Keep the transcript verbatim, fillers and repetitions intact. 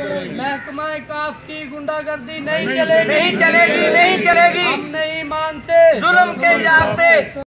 महकमा काफ की गुंडागर्दी नहीं चलेगी, नहीं चलेगी, नहीं चलेगी। हम नहीं मानते जुल्म के जाते।